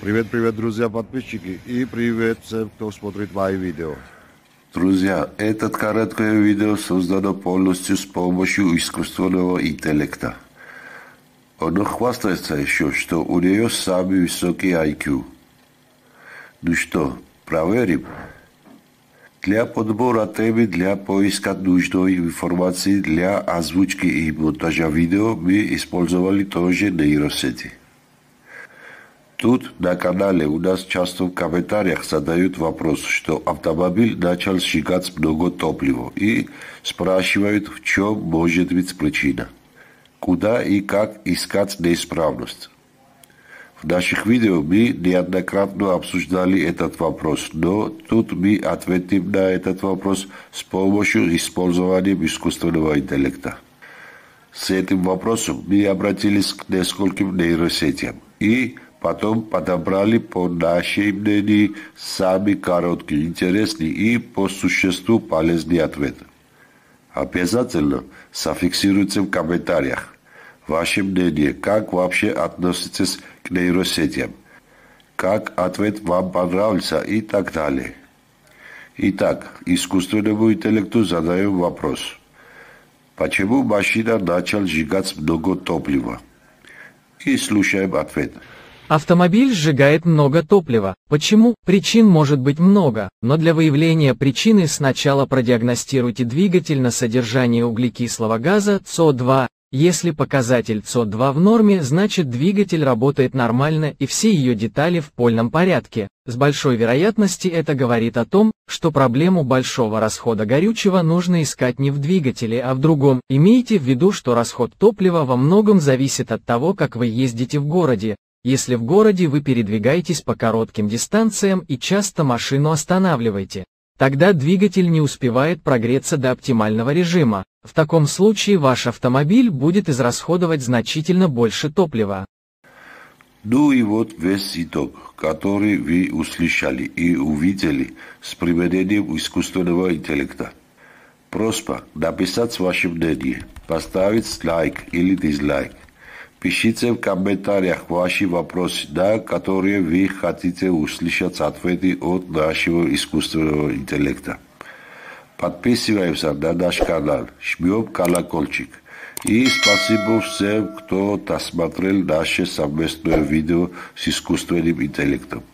Привет, друзья, подписчики, и привет всем, кто смотрит мои видео. Друзья, это короткое видео создано полностью с помощью искусственного интеллекта. Оно хвастается еще, что у нее самый высокий IQ. Ну что, проверим? Для подбора темы, для поиска нужной информации, для озвучки и монтажа видео мы использовали тоже нейросети. Тут на канале у нас часто в комментариях задают вопрос, что автомобиль начал сжигать много топлива и спрашивают, в чем может быть причина, куда и как искать неисправность. В наших видео мы неоднократно обсуждали этот вопрос, но тут мы ответим на этот вопрос с помощью использования искусственного интеллекта. С этим вопросом мы обратились к нескольким нейросетям и потом подобрали по нашей мнению самый короткий, интересный и по существу полезный ответ. Обязательно зафиксируйте в комментариях ваше мнение, как вообще относитесь к нейросетям, как ответ вам понравился и так далее. Итак, искусственному интеллекту задаем вопрос. Почему машина начала сжигать много топлива? И слушаем ответ. Автомобиль сжигает много топлива. Почему? Причин может быть много, но для выявления причины сначала продиагностируйте двигатель на содержание углекислого газа СО2. Если показатель СО2 в норме, значит двигатель работает нормально и все ее детали в полном порядке. С большой вероятностью это говорит о том, что проблему большого расхода горючего нужно искать не в двигателе, а в другом. Имейте в виду, что расход топлива во многом зависит от того, как вы ездите в городе. Если в городе вы передвигаетесь по коротким дистанциям и часто машину останавливаете, тогда двигатель не успевает прогреться до оптимального режима. В таком случае ваш автомобиль будет израсходовать значительно больше топлива. Ну и вот весь итог, который вы услышали и увидели с применением искусственного интеллекта. Просьба написать ваше мнение, поставить лайк или дизлайк. Пишите в комментариях ваши вопросы, на которые вы хотите услышать ответы от нашего искусственного интеллекта. Подписываемся на наш канал, жмем колокольчик. И спасибо всем, кто досмотрел наше совместное видео с искусственным интеллектом.